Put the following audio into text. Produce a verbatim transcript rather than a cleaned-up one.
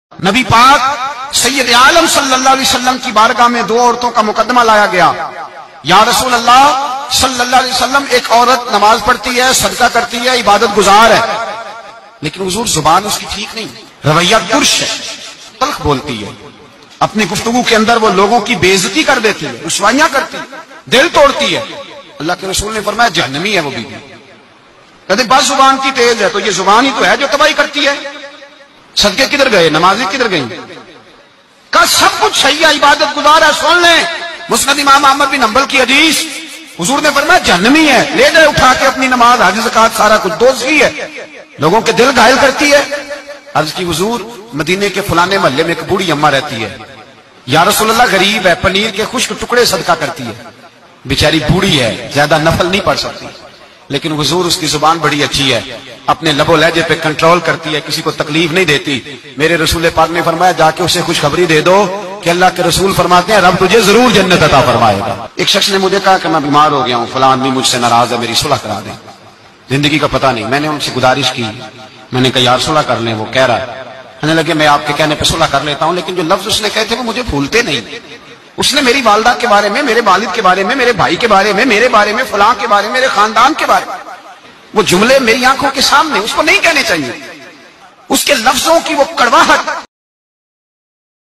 نبی پاک سید عالم صلی اللہ علیہ وسلم کی بارگاہ میں دو عورتوں کا مقدمہ لایا گیا. یا رسول اللہ صلی اللہ علیہ وسلم، ایک عورت نماز پڑھتی ہے، صدقہ کرتی ہے، عبادت گزار ہے، لیکن حضور زبان اس کی ٹھیک نہیں، رویہ ترش ہے، تلخ بولتی ہے، اپنی گفتگو کے اندر وہ لوگوں کی بے عزتی کر دیتی ہے، رسوائیاں کرتی ہے، دل توڑتی ہے. اللہ کے رسول نے فرمایا جہنمی ہے وہ بیوی. کہتے بس زبان کی تیز ہے، تو یہ زبان ہی تو ہے جو تباہی کرتی ہے. صدقے کدھر گئے، نمازی کدھر گئی؟ کا سب کچھ صحیح ہے، عبادت گزار ہے. سن لیں مسند امام احمد بن حنبل کی حدیث، حضور نے فرمایا جہنمی ہے. لے جائے اٹھا کے اپنی نماز، حج زکات سارا کچھ دوزخی ہے، لوگوں کے دل گھائل کرتی ہے. عرض کی حضور مدینے کے فلانے محلے میں ایک بوڑھی اماں رہتی ہے، یا رسول اللہ غریب ہے، پنیر کے خشک ٹکڑے صدقہ کرتی ہے، بیچاری بوڑھی ہے، زیادہ نفل نہیں پڑھ سکتی، لیکن حضور اس کی زبان بڑی اچھی ہے، اپنے لب و لہجے پہ کنٹرول کرتی ہے، کسی کو تکلیف نہیں دیتی. میرے رسول پاک نے فرمایا جا کے اسے خوشخبری دے دو کہ اللہ کے رسول فرماتے ہیں رب تجھے ضرور جنت عطا فرمائے گا. ایک شخص نے مجھے کہا کہ میں بیمار ہو گیا ہوں، فلاں آدمی مجھ سے ناراض ہے، میری صلح کرا دیں، زندگی کا پتہ نہیں. میں نے ان سے گزارش کی، میں نے کہا یار صلح کر لیں. وہ کہہ رہا ہے کہنے لگے میں آپ کے کہنے پہ صلح کر لیتا ہوں، لیکن جو لفظ اس نے کہے تھے وہ مجھے بھولتے نہیں. اس نے میری والدہ کے بارے میں، میرے والد کے بارے میں، میرے بھائی کے بارے میں، میرے بارے میں، فلاں کے بارے میں، میرے خاندان کے بارے میں، وہ جملے میری آنکھوں کے سامنے، اس کو نہیں کہنے چاہیے. اس کے لفظوں کی وہ کڑواہٹ